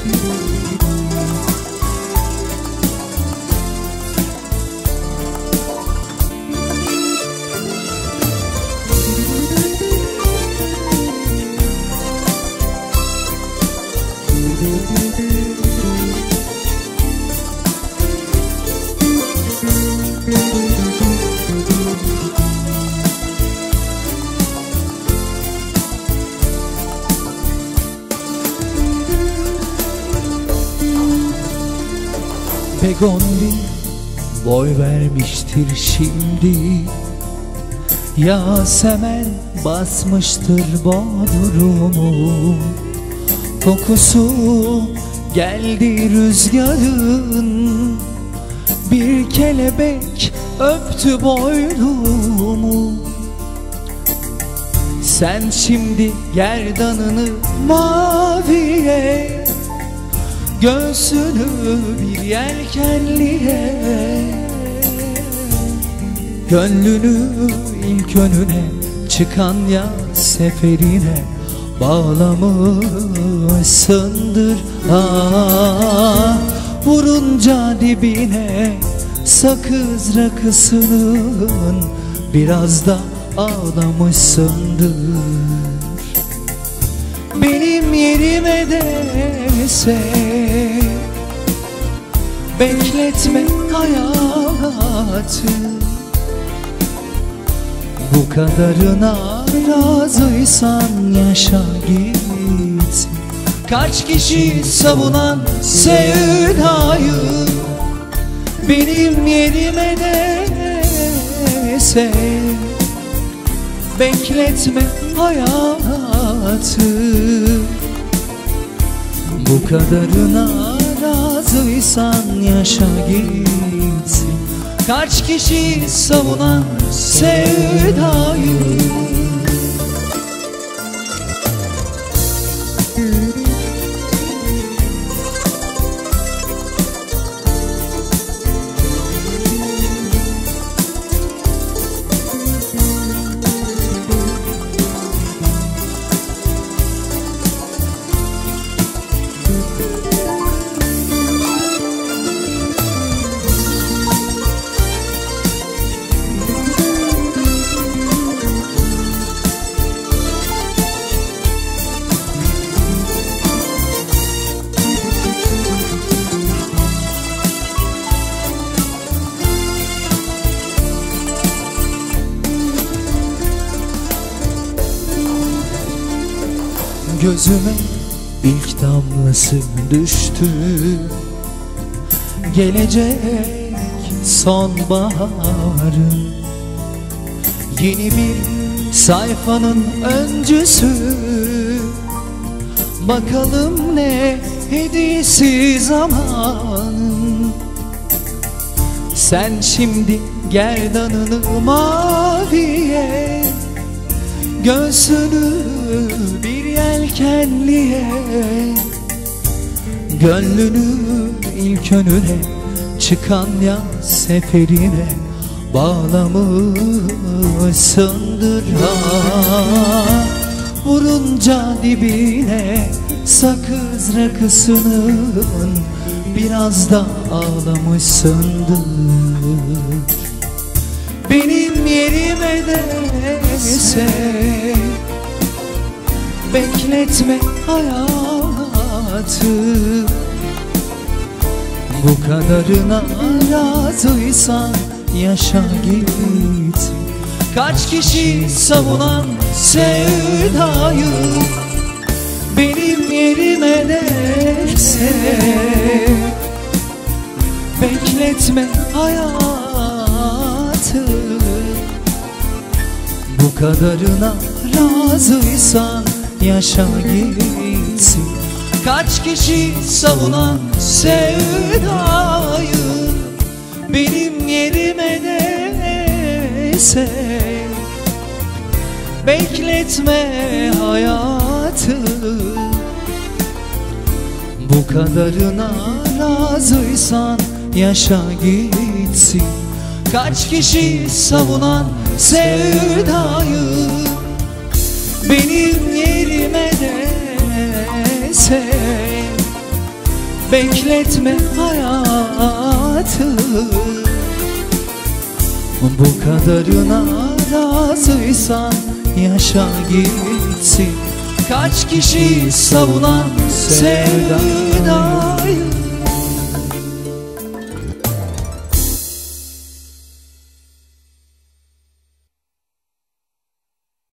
Begondi boy vermiştir şimdi, Yasemen basmıştır bodrumu. Kokusu geldi rüzgarın, bir kelebek öptü boynumu. Sen şimdi gerdanını maviye, göğsünü bir yelkenliye, gönlünü ilk önüne çıkan yaz seferine bağlamışsındır. Ah, vurunca dibine sakız rakısının biraz da ağlamışsındır. Benim yerime dese bekletme hayatı, bu kadarına razıysan yaşa git. Kaç kişi savunan sevdayı, benim yerime dese bekletme hayatı, bu kadarına razıysan yaşa gitsin. Kaç kişi savunan sevdayı, gözüme ilk damlası düştü. Gelecek sonbaharın yeni bir sayfanın öncüsü. Bakalım ne hediyesi zamanın. Sen şimdi gerdanını maviye, göğsünü bir yelkenliye, gönlünü ilk önüne çıkan yaz seferine bağlamışsındır. Ah, vurunca dibine sakız rakısının biraz da ağlamışsındır. Benim yerime dese bekletme hayatı, bu kadarına razıysan yaşa git. Kaç kişi savunan sevdayı, benim yerime dese bekletme hayatı, bu kadarına razıysan yaşa gitsin. Kaç kişi savunan sevdayı, benim yerime dese bekletme hayatı, bu kadarına razıysan yaşa gitsin. Kaç kişi savunan sevdayı, benim yerime dese bekletme hayatı. Bu kadarına razıysan yaşa gitsin. Kaç kişi savunan sevdayı.